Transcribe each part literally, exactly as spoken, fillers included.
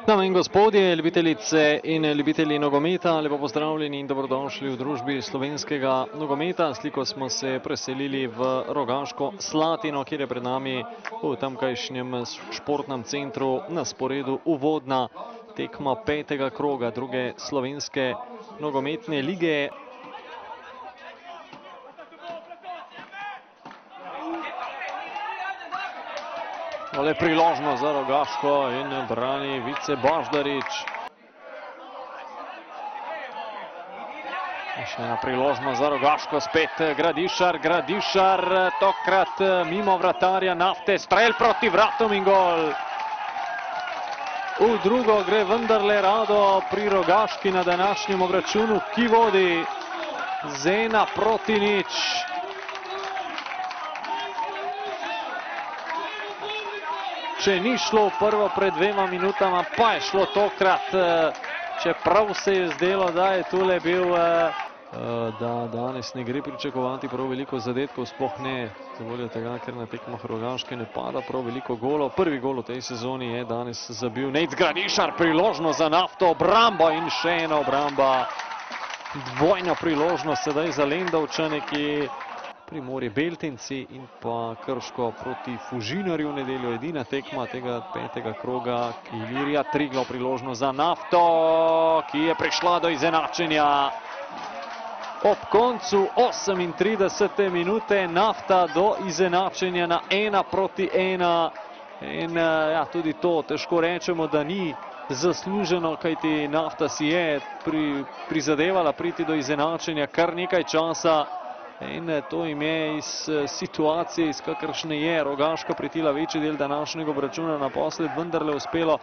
Dame in gospodje, ljubitelice in ljubitelji nogometa, lepo pozdravljeni in dobrodošli v družbi slovenskega nogometa. Sliko smo se preselili v Rogaško Slatino, kjer je pred nami v tamkajšnjem športnem centru na sporedu uvodna tekma petega kroga druge slovenske nogometne lige. Ale priložnost za Rogaško in brani Vice Baždarič. Še ena priložnost za Rogaško, spet Gradišar, Gradišar, tokrat mimo vratarja Nafte, strel proti vratom in gol. V drugo gre vendarle rado pri Rogaški na današnjem obračunu, ki vodi z ena proti nič. Če ni šlo prvo pred dvema minutama, pa je šlo tokrat, čeprav se je zdelo, da je tule bil, da danes ne gre pričakovati prav veliko zadetkov, sploh ne zavoljo tega, ker na tekmah Rogaške ne pada prav veliko golov. Prvi gol v tej sezoni je danes zabil Nejc Gradišar, priložnost za Nafto, obramba in še ena obramba. Dvojna priložnost sedaj za Lendavčane, ki Primorje Beltinci in pa Krško proti Fužinarju v nedeljo, edina tekma tega petega kroga. Ilirija, Triglav, priložnost za Nafto, ki je prišla do izenačenja. Ob koncu osemintridesete minute Nafta do izenačenja na ena proti ena. In ja, tudi to težko rečemo, da ni zasluženo, kajti Nafta si je pri, prizadevala priti do izenačenja kar nekaj časa. In to im je iz situacije, iz kakršne je Rogaška pretila večji del današnjega obračuna, naposled vendarle uspelo.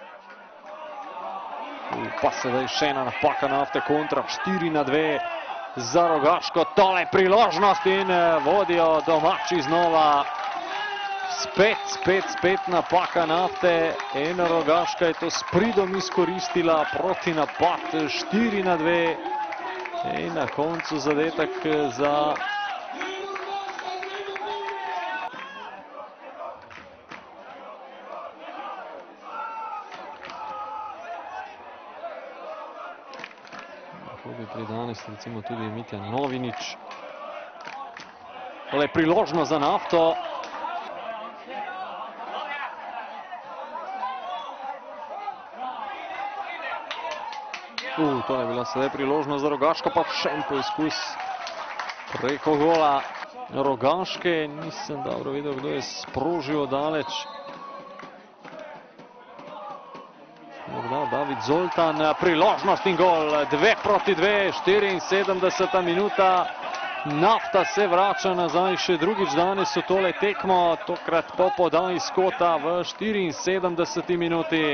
Pa sedaj še ena napaka Nafte, kontra štiri na dve za Rogaško. Tole priložnost in vodijo domači znova. Spet, spet, spet napaka Nafte in Rogaška je to s pridom izkoristila, proti napad štiri na dve. In na koncu zadetek za hodi pri danes recimo tudi Mitja Novinič. Tole je priložnost za Nafto. Uh, to je bila sedaj priložnost za Rogaško, pa še en poizkus preko gola Rogaške. Nisem dobro videl, kdo je sprožil daleč. Morda David Zoltan, priložnost in gol, dve proti dve, štiriinsedemdeseta minuta. Nafta se vrača nazaj še drugič danes v tole tekmo, tokrat po podaji Skota v štiriinsedemdeseti minuti.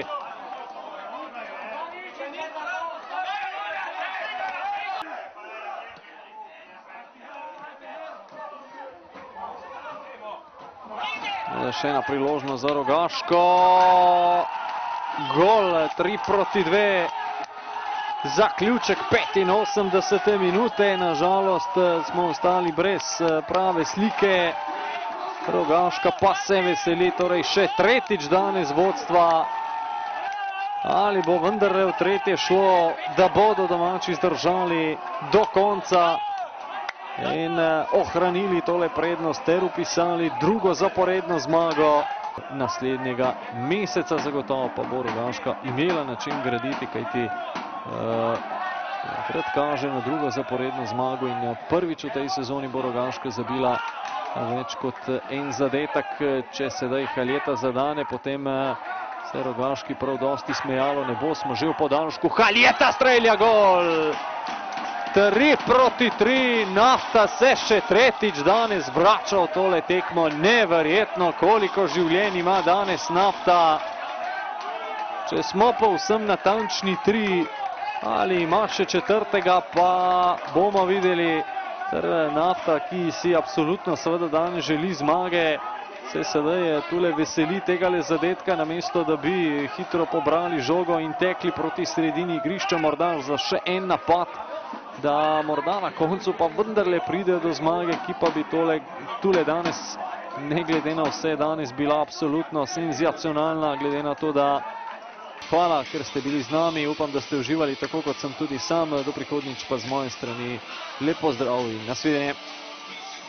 Še ena priložnost za Rogaško. Gol, tri proti dve. Zaključek petinosemdesete minute. Nažalost smo ostali brez prave slike. Rogaška pa se veseli, torej še tretjič danes vodstva. Ali bo vendarle v tretje šlo, da bodo domači zdržali do konca in ohranili tole prednost ter upisali drugo zaporedno zmago. Naslednjega meseca zagotovo pa bo Rogaška imela na čem graditi, kajti takrat kaže na drugo zaporedno zmago in prvič v tej sezoni bo Rogaška zabila več kot en zadetek. Če sedaj Haljeta zadane, potem se Rogaški prav dosti smejalo ne bo. Smo že v podaljšku, Haljeta strelja gol! tri proti tri, Nafta se še tretjič danes vrača v tole tekmo. Neverjetno, koliko življenj ima danes Nafta. Če smo povsem natančni, tri, ali ima še četrtega, pa bomo videli. Nafta, ki si absolutno seveda danes želi zmage, se sedaj tule veseli tegale zadetka, namesto da bi hitro pobrali žogo in tekli proti sredini igrišča, morda za še en napad, da morda na koncu pa vendarle pride do zmage, ki pa bi tole, tule danes, ne glede na vse, danes bila absolutno senzacionalna, glede na to, da Hvala, ker ste bili z nami. Upam, da ste uživali tako, kot sem tudi sam. Do prihodnjič pa z moje strani lep pozdrav in nasvidenje.